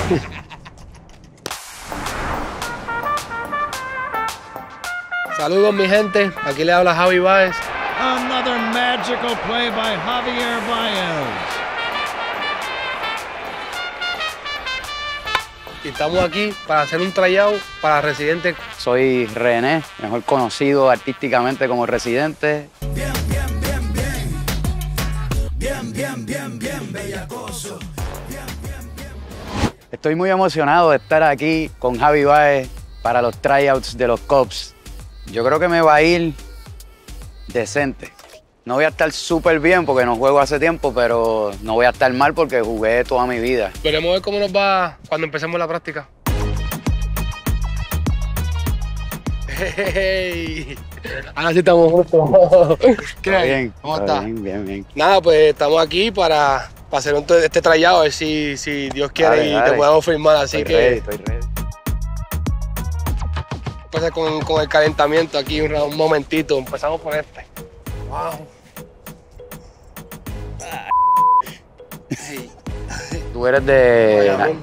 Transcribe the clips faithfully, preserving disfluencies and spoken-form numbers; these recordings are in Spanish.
Saludos, mi gente. Aquí le habla Javi Baez. Another magical play by Javier Baez. Y estamos aquí para hacer un tryout para Residente. Soy René, mejor conocido artísticamente como Residente. Bien, bien, bien, bien. Bien, bien, bien, bien, bellacoso. Bien, bien, bien. Estoy muy emocionado de estar aquí con Javi Baez para los tryouts de los Cubs. Yo creo que me va a ir decente. No voy a estar súper bien porque no juego hace tiempo, pero no voy a estar mal porque jugué toda mi vida. Veremos ver cómo nos va cuando empecemos la práctica. Hey. Ahora sí estamos juntos. ¿Qué hay? Bien, ¿Cómo estás? Bien, bien, bien. Nada, pues estamos aquí para, para hacer un, este tryout, a ver si, si Dios quiere Dale, y dale. te podemos firmar. Así Estoy que ready, estoy ready. empezar con, con el calentamiento aquí un, un momentito. Empezamos por este. Wow. Hey. Tú eres de, Bayamón.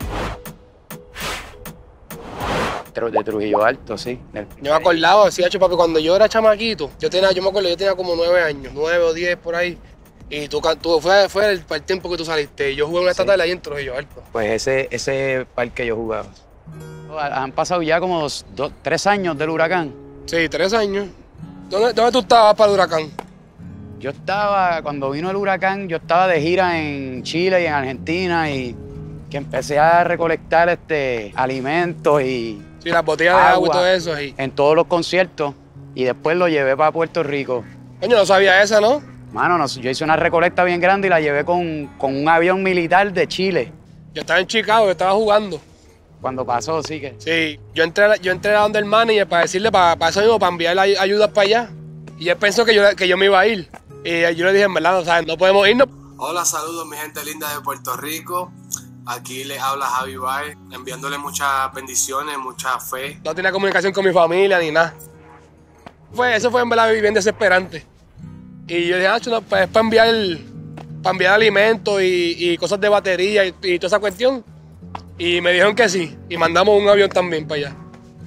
de Trujillo Alto, sí. Del- Yo me acordaba, así, hecho, papi, cuando yo era chamaquito, yo tenía, yo me acuerdo, yo tenía como nueve años, nueve o diez por ahí. Y tú, tú fue, fue el, el tiempo que tú saliste. Y yo jugué una Sí. estatal ahí en Trujillo Alto. Pues ese, ese parque yo jugaba. Han pasado ya como dos, dos- tres años del huracán. Sí, tres años. ¿Dónde, dónde tú estabas para el huracán? Yo estaba, cuando vino el huracán, yo estaba de gira en Chile y en Argentina y que empecé a recolectar este, alimentos y Sí, las botellas de agua y todo eso. Y... en todos los conciertos y después lo llevé para Puerto Rico. Coño, no sabía esa, ¿no? Mano, nos- yo hice una recolecta bien grande y la llevé con, con un avión militar de Chile. Yo estaba en Chicago, yo estaba jugando. Cuando pasó, sí que... Sí, yo entré, a- yo entré a donde el manager para decirle, para, para eso mismo, para enviarle ay- ayudas para allá. Y él pensó que yo, que yo me iba a ir. Y yo le dije, en verdad, no, ¿sabes? No podemos irnos. Hola, saludos mi gente linda de Puerto Rico. Aquí les habla Javi Baez, enviándole muchas bendiciones, mucha fe. No tenía comunicación con mi familia ni nada. Fue, eso fue en verdad bien desesperante. Y yo dije, ah, no, pues es para enviar, para enviar alimentos y, y cosas de batería y, y toda esa cuestión. Y me dijeron que sí. Y mandamos un avión también para allá.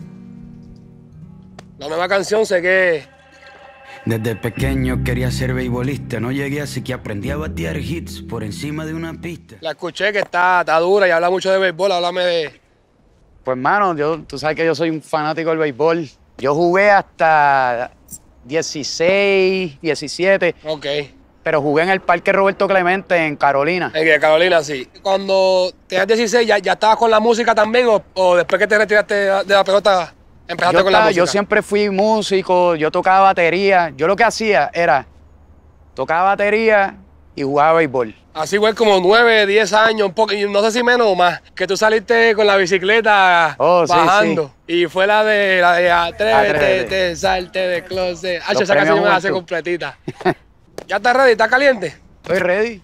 La nueva canción sé que... Desde pequeño quería ser beisbolista, no llegué así que aprendí a batear hits por encima de una pista. La escuché que está, está dura y habla mucho de béisbol. Háblame de... Pues, mano, yo, tú sabes que yo soy un fanático del béisbol. Yo jugué hasta dieciséis, diecisiete, Ok. pero jugué en el Parque Roberto Clemente en Carolina. En que Carolina, sí. Cuando tenías dieciséis, ¿ya, ya estabas con la música también o, o después que te retiraste de la, de la pelota, empezaste Yo, con la estaba- música? yo siempre fui músico, yo tocaba batería. Yo lo que hacía era, tocaba batería y jugaba béisbol. Así igual como nueve, diez años, un poco, y no sé si menos o más, que tú saliste con la bicicleta Oh, sí, bajando. Y fue la de, la de Atrévete, Atrévete. te salte de closet. Ah, Los esa canción premios me la hace Juventud. completita. ¿Ya está ready? ¿Está caliente? Estoy ready.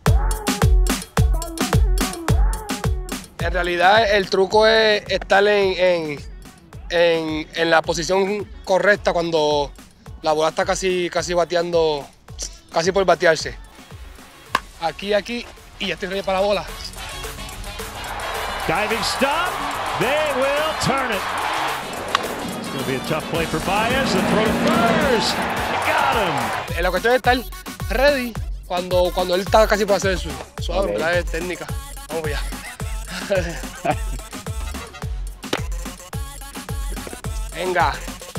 En realidad el truco es estar en, en, en, en la posición correcta cuando la bola está casi, casi bateando, casi por batearse. Aquí, aquí, y ya estoy ready para la bola. Diving stop. They will turn it. It's going to be a tough play for Baez. The throw to first. Got him. En la cuestión es estar ready cuando, cuando él está casi por hacer el swing. Suave, Ok. ¿verdad? Es técnica. Vamos allá. Venga.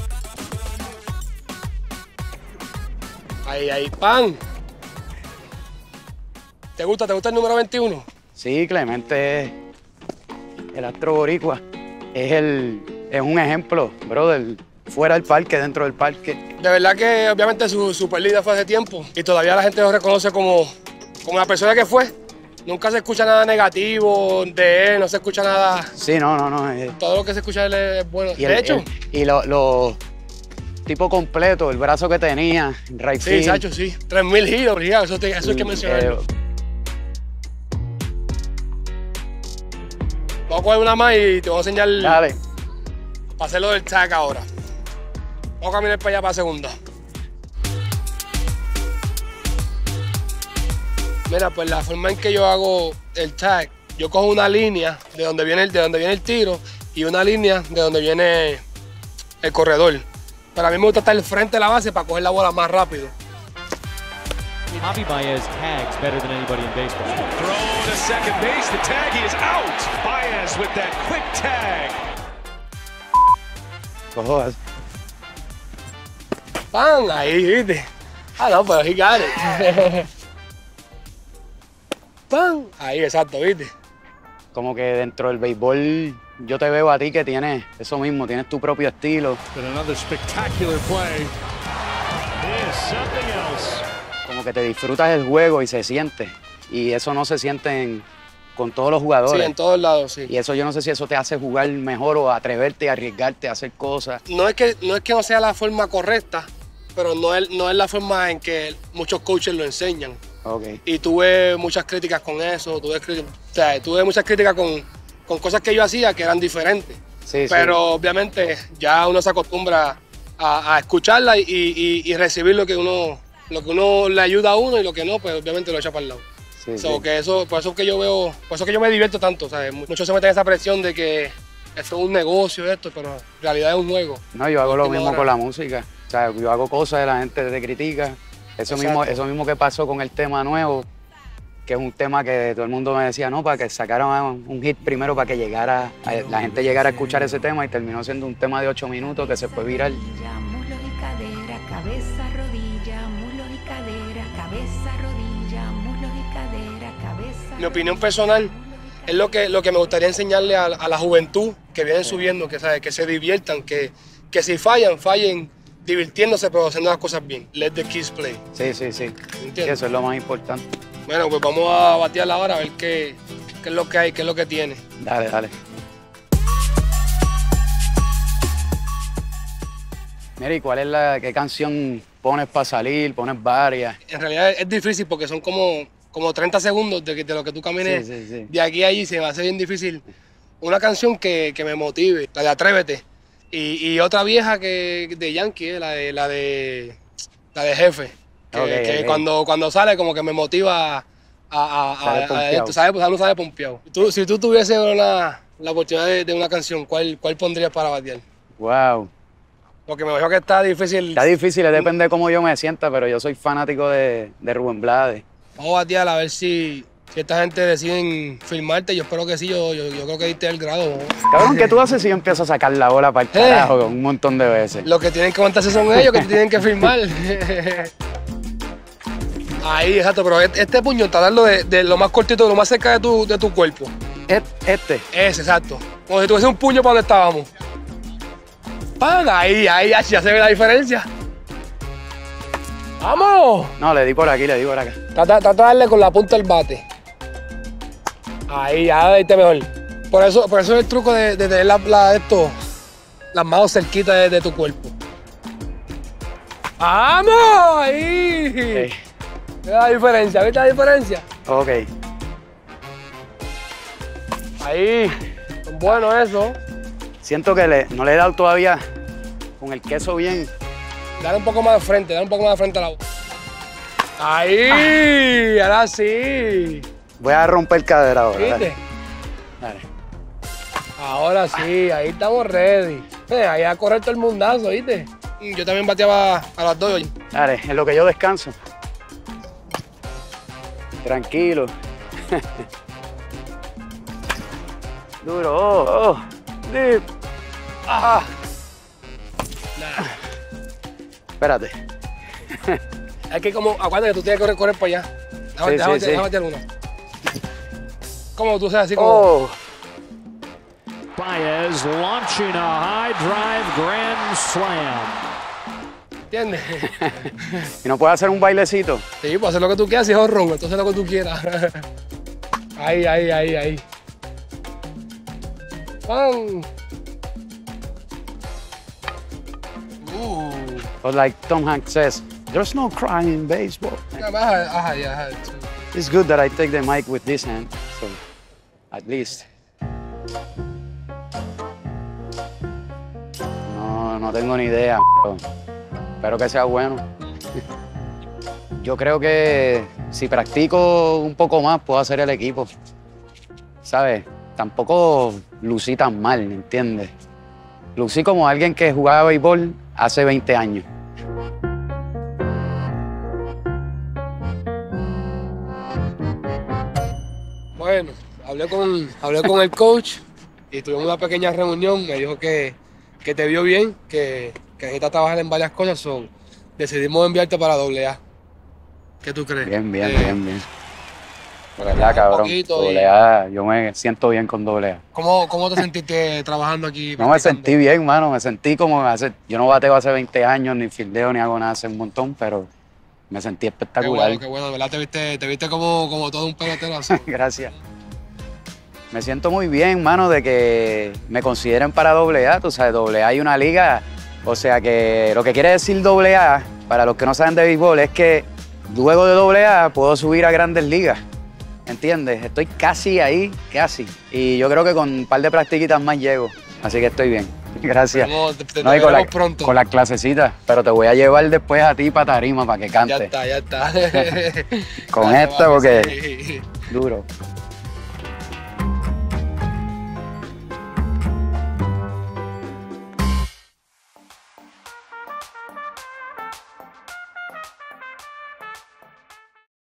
Ahí, ahí, pan. ¿Te gusta? ¿Te gusta el número veintiuno? Sí, Clemente es el astro boricua. Es, el, es un ejemplo, brother, fuera del parque, dentro del parque. De verdad que obviamente su super líder fue hace tiempo y todavía la gente lo reconoce como, como la persona que fue. Nunca se escucha nada negativo de él, no se escucha nada. Sí, no, no, no. es- Todo lo que se escucha de él es bueno. y De el- hecho, el- y lo, lo tipo completo, el brazo que tenía, right sí, field. Sacho, sí. tres mil giros, brigado, eso, te- eso hay que y, mencionarlo. eh, Vamos a coger una más y te voy a enseñar Dale. para hacerlo del tag ahora. Vamos a caminar para allá para la segunda. Mira, pues la forma en que yo hago el tag yo cojo una línea de donde viene el, de donde viene el tiro y una línea de donde viene el corredor. Pero a mí me gusta estar al frente de la base para coger la bola más rápido. Javi Baez tags better than anybody in baseball. Throw to second base. The tag, he is out. Baez with that quick tag. Cojo así. ¡Pam! Ahí, ¿viste? Ah, no, pero he got it. ¡Pam! Ahí, exacto, ¿viste? Como que dentro del béisbol yo te veo a ti que tienes eso mismo, tienes tu propio estilo. But another spectacular play. Is something else. Como que te disfrutas el juego y se siente. Y eso no se siente en- con todos los jugadores. Sí, en todos lados, sí. Y eso yo no sé si eso te hace jugar mejor o atreverte, arriesgarte a hacer cosas. No es que no, es que no sea la forma correcta, pero no es, no es la forma en que muchos coaches lo enseñan. Ok. Y tuve muchas críticas con eso, tuve, cri- o sea, tuve muchas críticas con, con cosas que yo hacía que eran diferentes. Sí, sí. Pero obviamente ya uno se acostumbra a, a escucharla y, y- y recibir lo que uno lo que uno le ayuda a uno y lo que no, pues obviamente lo echa para el lado. Sí, So, sí. que eso, por eso que yo veo, por eso que yo me divierto tanto, ¿sabes? Muchos se meten en esa presión de que esto es un negocio, esto, pero en realidad es un juego. No, yo hago lo Última mismo hora. con la música. O sea, yo hago cosas y la gente te critica. Eso mismo, Exacto. eso mismo que pasó con el tema nuevo, que es un tema que todo el mundo me decía, no, para que sacaran un hit primero, para que llegara, a- la gente llegara a escuchar ese tema, y terminó siendo un tema de ocho minutos que se fue viral. Rodilla, muslos y cadera, cabeza, rodilla, muslos y cadera, cabeza, rodilla, muslos y cadera, cabeza. Mi opinión personal es lo que, lo que me gustaría enseñarle a, a la juventud que vienen subiendo, que, ¿sabes? Que se diviertan, que, que si fallan, fallen divirtiéndose, pero haciendo las cosas bien. Let the kids play. Sí, sí, sí. ¿Entiendes? Sí, eso es lo más importante. Bueno, pues vamos a batearla ahora a ver qué, qué es lo que hay, qué es lo que tiene. Dale, dale. Mira, ¿y cuál es la, qué canción pones para salir? ¿Pones varias? En realidad es difícil porque son como, como treinta segundos de, que- de lo que tú camines Sí, sí, sí. de aquí a allí, se me hace bien difícil. Una canción que, que me motive, la de Atrévete. Y, y otra vieja que de Yankee, eh, la de la de la de Jefe. Que, Ok, que ok. cuando, cuando sale como que me motiva a, a, a- Sale a- a pompeado. esto, ¿sabes? Pues uno sale pompeado. Tú, si tú tuvieses una, la oportunidad de, de una canción, ¿cuál, cuál pondrías para batear? Wow. Porque me imagino que está difícil. Está difícil, depende de cómo yo me sienta, pero yo soy fanático de, de Rubén Blades. Vamos a batear a ver si, si esta gente deciden filmarte. Yo espero que sí, yo, yo, yo creo que diste el grado. Cabrón, ¿qué tú haces si yo empiezo a sacar la bola para el Eh. carajo un montón de veces? Los que tienen que aguantarse son ellos, que te tienen que filmar. Ahí, exacto, pero este este puño, tratarlo de, de lo más cortito, de lo más cerca de tu, de tu cuerpo. Et- Este. Ese, exacto. Como si tuviese un puño para donde estábamos. ¡Pam! Ahí, ahí, ya se ve la diferencia. ¡Vamos! No, le di por aquí, le di por acá. Trata, trata de darle con la punta del bate. Ahí, ya viste mejor. Por eso, por eso es el truco de, de tener la, la- esto, las manos cerquitas de, de tu cuerpo. ¡Vamos! Ahí. Ey, ¿Ves la diferencia? ¿Viste la diferencia? ok. Ahí. Son buenos eso. Siento que le, no le he dado todavía con el queso bien. Dale un poco más de frente, dale un poco más de frente a la boca. Ahí. Ahora sí. Voy a romper cadera ahora. ¿Viste? Dale. Dale. Ahora sí, ahí estamos ready. Eh, ahí a correr todo el mundazo, ¿viste? Yo también bateaba a las dos hoy. Dale, en lo que yo descanso. Tranquilo. Duro. Oh, oh. Dip. Ah. Nah. Espérate. Es que como, acuérdate que tú tienes que correr, correr para allá. Déjame, Sí, déjame, sí, sí. déjame batear una. Como tú sabes, así como. Oh. Baez launching a high drive grand slam. ¿Entiendes? ¿Y no puedo hacer un bailecito? Sí, pues hacer lo que tú quieras, si es horror, entonces lo que tú quieras. Ahí, ahí, ahí, ahí. ¡Pam! Uh. Or like Tom Hanks says, there's no crying in baseball. Ajá, ajá, ya, ajá. It's good that I take the mic with this hand, so at least. No, no tengo ni idea. m***. Espero que sea bueno. Yo creo que si practico un poco más puedo hacer el equipo. ¿sabes? Tampoco lucí tan mal, ¿me entiendes? Lucí como alguien que jugaba béisbol hace veinte años. Bueno, hablé con, hablé con el coach y tuvimos una pequeña reunión. Me dijo que, que te vio bien, que, que necesitas trabajar en varias cosas. So, decidimos enviarte para doble A. ¿Qué tú crees? Bien, bien, Eh, bien, bien. De verdad, cabrón. Doble A, yo me siento bien con doble A. ¿Cómo, ¿Cómo te sentiste trabajando aquí? No me sentí bien, mano. Me sentí como hace... Yo no bateo hace veinte años, ni fildeo, ni hago nada hace un montón, pero me sentí Qué espectacular. bueno, qué bueno. De verdad te viste, te viste como, como todo un pelotero así. Gracias. Me siento muy bien, mano, de que me consideren para doble A. Tú sabes, doble A hay una liga. O sea que lo que quiere decir doble A, para los que no saben de béisbol, es que luego de doble A puedo subir a grandes ligas. ¿Entiendes? Estoy casi ahí, casi. Y yo creo que con un par de practiquitas más llego. Así que estoy bien. Gracias. Vamos, te, te No, y con, la, pronto. con las clasecitas. Pero te voy a llevar después a ti para tarima para que Ya cante. está, ya está. Con Dale, esta vamos, porque sí. duro.